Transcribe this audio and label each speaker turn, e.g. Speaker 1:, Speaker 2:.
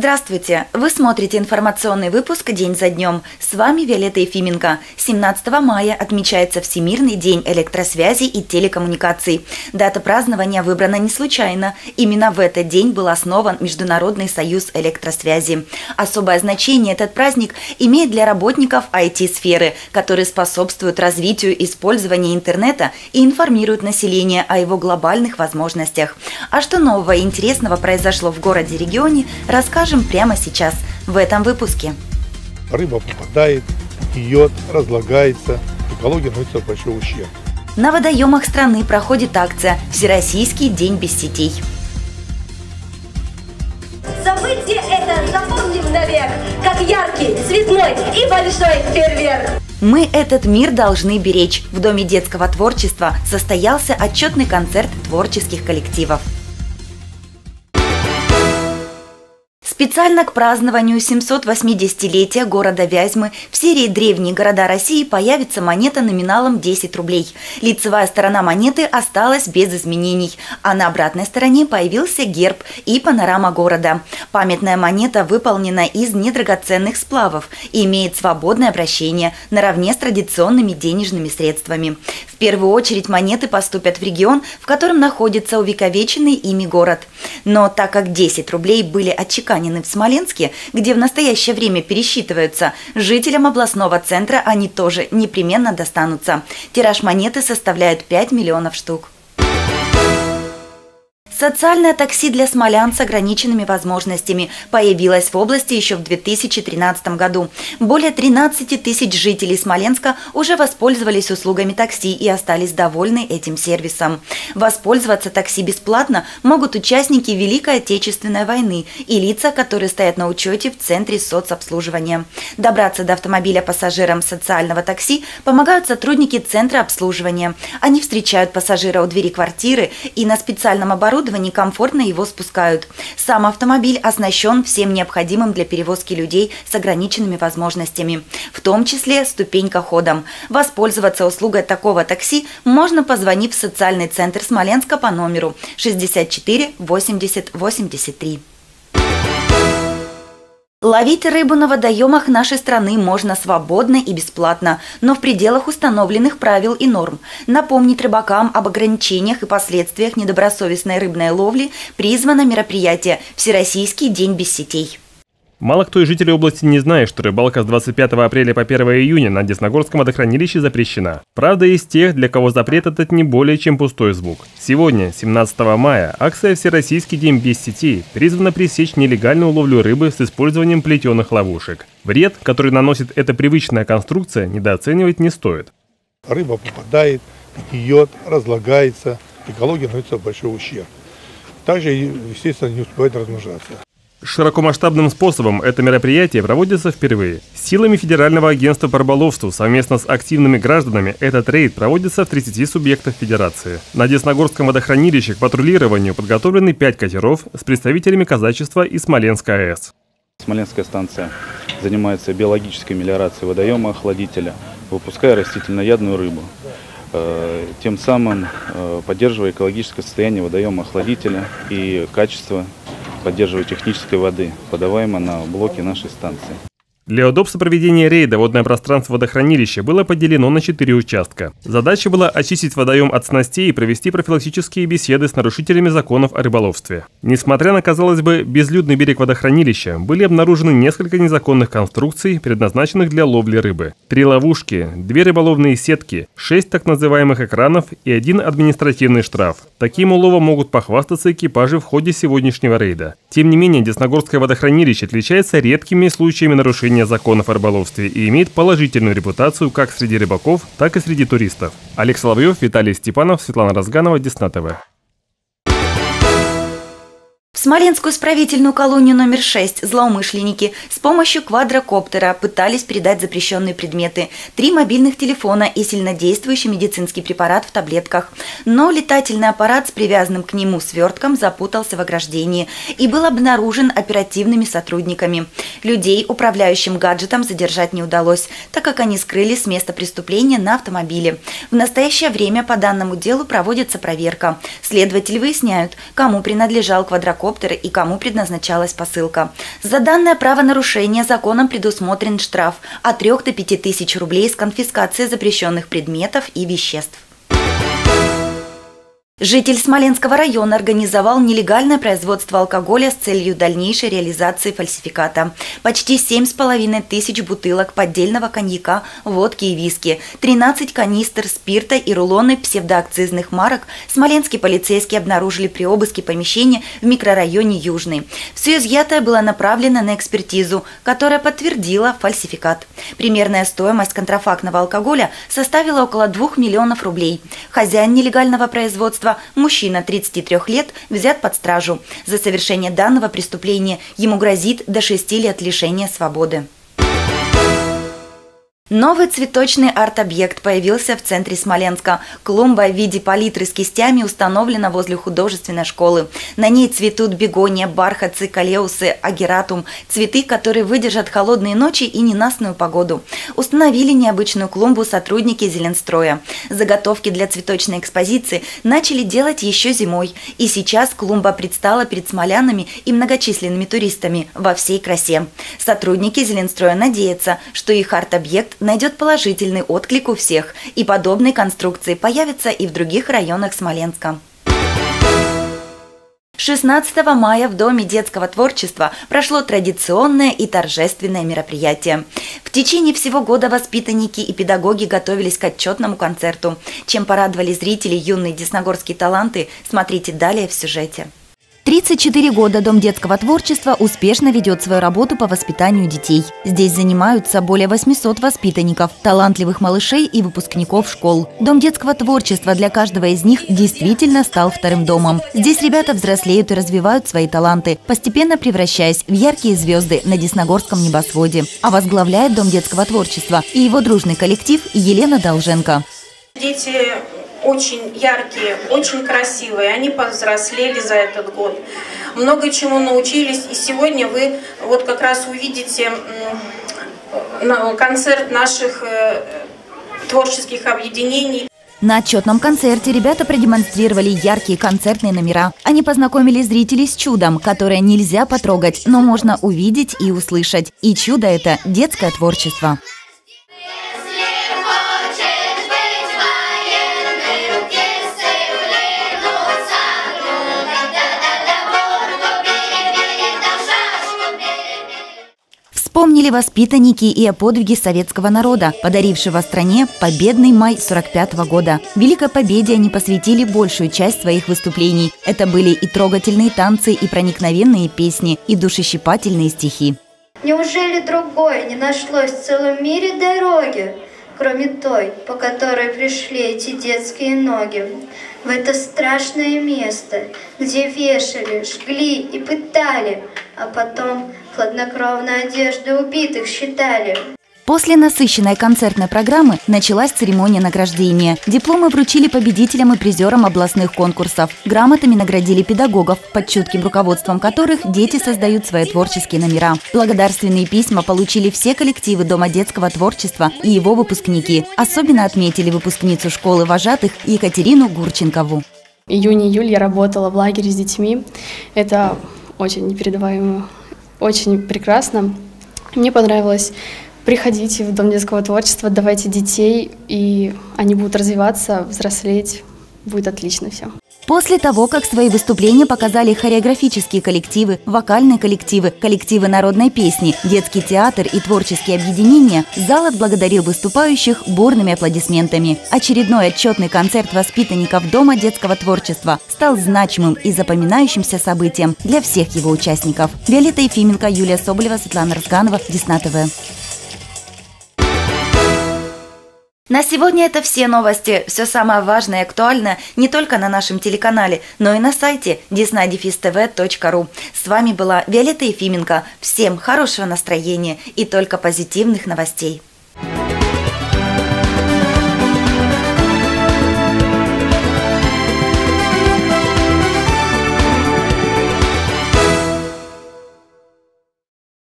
Speaker 1: Здравствуйте! Вы смотрите информационный выпуск «День за днем». С вами Виолетта Ефименко. 17 мая отмечается Всемирный день электросвязи и телекоммуникаций. Дата празднования выбрана не случайно. Именно в этот день был основан Международный союз электросвязи. Особое значение этот праздник имеет для работников IT-сферы, которые способствуют развитию использования интернета и информируют население о его глобальных возможностях. А что нового и интересного произошло в городе-регионе, расскажем прямо сейчас, в этом выпуске.
Speaker 2: Рыба попадает, гниет, разлагается, экология наносит большой ущерб.
Speaker 1: На водоемах страны проходит акция «Всероссийский день без сетей».
Speaker 3: Событие это запомним навек, как яркий, цветной и большой фейерверк.
Speaker 1: Мы этот мир должны беречь. В Доме детского творчества состоялся отчетный концерт творческих коллективов. Специально к празднованию 780-летия города Вязьмы в серии «Древние города России» появится монета номиналом 10 рублей. Лицевая сторона монеты осталась без изменений, а на обратной стороне появился герб и панорама города. Памятная монета выполнена из недрагоценных сплавов и имеет свободное обращение наравне с традиционными денежными средствами. В первую очередь монеты поступят в регион, в котором находится увековеченный ими город. Но так как 10 рублей были отчеканены в Смоленске, где в настоящее время пересчитываются, жителям областного центра они тоже непременно достанутся. Тираж монеты составляет 5 миллионов штук. Социальное такси для смолян с ограниченными возможностями появилось в области еще в 2013 году. Более 13 тысяч жителей Смоленска уже воспользовались услугами такси и остались довольны этим сервисом. Воспользоваться такси бесплатно могут участники Великой Отечественной войны и лица, которые стоят на учете в Центре соцобслуживания. Добраться до автомобиля пассажирам социального такси помогают сотрудники Центра обслуживания. Они встречают пассажира у двери квартиры и на специальном оборудовании комфортно его спускают. Сам автомобиль оснащен всем необходимым для перевозки людей с ограниченными возможностями, в том числе ступенькоходом. Воспользоваться услугой такого такси можно, позвонив в социальный центр Смоленска по номеру 64 80 83. Ловить рыбу на водоемах нашей страны можно свободно и бесплатно, но в пределах установленных правил и норм. Напомнить рыбакам об ограничениях и последствиях недобросовестной рыбной ловли призвано мероприятие «Всероссийский день без сетей».
Speaker 4: Мало кто из жителей области не знает, что рыбалка с 25 апреля по 1 июня на Десногорском водохранилище запрещена. Правда, есть тех, для кого запрет этот не более чем пустой звук. Сегодня, 17 мая, акция «Всероссийский день без сетей» призвана пресечь нелегальную ловлю рыбы с использованием плетеных ловушек. Вред, который наносит эта привычная конструкция, недооценивать не стоит.
Speaker 2: Рыба попадает, гниет, разлагается, экология наносит большой ущерб. Также, естественно, не успевает размножаться.
Speaker 4: Широкомасштабным способом это мероприятие проводится впервые. Силами Федерального агентства по рыболовству совместно с активными гражданами этот рейд проводится в 30 субъектах Федерации. На Десногорском водохранилище к патрулированию подготовлены 5 катеров с представителями казачества и Смоленской АЭС.
Speaker 5: Смоленская станция занимается биологической мелиорацией водоема охладителя, выпуская растительноядную рыбу, тем самым поддерживая экологическое состояние водоема охладителя и качество, поддерживая технической воды, подаваемой на блоки нашей станции.
Speaker 4: Для удобства проведения рейда водное пространство водохранилища было поделено на 4 участка. Задача была очистить водоем от снастей и провести профилактические беседы с нарушителями законов о рыболовстве. Несмотря на, казалось бы, безлюдный берег водохранилища, были обнаружены несколько незаконных конструкций, предназначенных для ловли рыбы. 3 ловушки, 2 рыболовные сетки, 6 так называемых экранов и 1 административный штраф. Таким уловом могут похвастаться экипажи в ходе сегодняшнего рейда. Тем не менее, Десногорское водохранилище отличается редкими случаями нарушения законов о рыболовстве и имеет положительную репутацию как среди рыбаков, так и среди туристов. Олег Соловьев, Виталий Степанов, Светлана Разганова, Десна ТВ.
Speaker 1: В Смоленскую исправительную колонию номер 6 злоумышленники с помощью квадрокоптера пытались передать запрещенные предметы, 3 мобильных телефона и сильнодействующий медицинский препарат в таблетках. Но летательный аппарат с привязанным к нему свертком запутался в ограждении и был обнаружен оперативными сотрудниками. Людей, управляющим гаджетом, задержать не удалось, так как они скрылись с места преступления на автомобиле. В настоящее время по данному делу проводится проверка. Следователи выясняют, кому принадлежал квадрокоптер геликоптер и кому предназначалась посылка. За данное правонарушение законом предусмотрен штраф от 3 до 5 тысяч рублей с конфискацией запрещенных предметов и веществ. Житель Смоленского района организовал нелегальное производство алкоголя с целью дальнейшей реализации фальсификата. Почти 7,5 тысяч бутылок поддельного коньяка, водки и виски, 13 канистр спирта и рулоны псевдоакцизных марок смоленские полицейские обнаружили при обыске помещения в микрорайоне Южный. Все изъятое было направлено на экспертизу, которая подтвердила фальсификат. Примерная стоимость контрафактного алкоголя составила около 2 миллионов рублей. Хозяин нелегального производства, мужчина 33 лет, взят под стражу. За совершение данного преступления ему грозит до 6 лет лишения свободы. Новый цветочный арт-объект появился в центре Смоленска. Клумба в виде палитры с кистями установлена возле художественной школы. На ней цветут бегония, бархатцы, калеусы, агератум – цветы, которые выдержат холодные ночи и ненастную погоду. Установили необычную клумбу сотрудники Зеленстроя. Заготовки для цветочной экспозиции начали делать еще зимой. И сейчас клумба предстала перед смолянами и многочисленными туристами во всей красе. Сотрудники Зеленстроя надеются, что их арт-объект найдет положительный отклик у всех, и подобные конструкции появятся и в других районах Смоленска. 16 мая в Доме детского творчества прошло традиционное и торжественное мероприятие. В течение всего года воспитанники и педагоги готовились к отчетному концерту. Чем порадовали зрители юные десногорские таланты, смотрите далее в сюжете. 34 года Дом детского творчества успешно ведет свою работу по воспитанию детей. Здесь занимаются более 800 воспитанников, талантливых малышей и выпускников школ. Дом детского творчества для каждого из них действительно стал вторым домом. Здесь ребята взрослеют и развивают свои таланты, постепенно превращаясь в яркие звезды на десногорском небосводе. А возглавляет Дом детского творчества и его дружный коллектив Елена Долженко.
Speaker 6: Дети очень яркие, очень красивые. Они повзрослели за этот год. Много чему научились. И сегодня вы вот как раз увидите концерт наших творческих объединений.
Speaker 1: На отчетном концерте ребята продемонстрировали яркие концертные номера. Они познакомили зрителей с чудом, которое нельзя потрогать, но можно увидеть и услышать. И чудо – это детское творчество. Вспомнили воспитанники и о подвиге советского народа, подарившего стране победный май 1945 года. Великой победе они посвятили большую часть своих выступлений. Это были и трогательные танцы, и проникновенные песни, и душещипательные стихи.
Speaker 7: Неужели другой не нашлось в целом мире дороги, кроме той, по которой пришли эти детские ноги? В это страшное место, где вешали, жгли и пытали, а потом хладнокровно одежды убитых считали.
Speaker 1: После насыщенной концертной программы началась церемония награждения. Дипломы вручили победителям и призерам областных конкурсов. Грамотами наградили педагогов, под чутким руководством которых дети создают свои творческие номера. Благодарственные письма получили все коллективы Дома детского творчества и его выпускники. Особенно отметили выпускницу школы вожатых Екатерину Гурченкову.
Speaker 8: Июнь-июль я работала в лагере с детьми. Это очень непередаваемо, очень прекрасно. Мне понравилось. Приходите в Дом детского творчества, давайте детей, и они будут развиваться, взрослеть. Будет отлично все.
Speaker 1: После того, как свои выступления показали хореографические коллективы, вокальные коллективы, коллективы народной песни, детский театр и творческие объединения, зал отблагодарил выступающих бурными аплодисментами. Очередной отчетный концерт воспитанников Дома детского творчества стал значимым и запоминающимся событием для всех его участников. Виолетта Ефименко, Юлия Соболева, Светлана Разганова, Десна ТВ. На сегодня это все новости. Все самое важное и актуальное не только на нашем телеканале, но и на сайте desna-tv.ru. С вами была Виолетта Ефименко. Всем хорошего настроения и только позитивных новостей.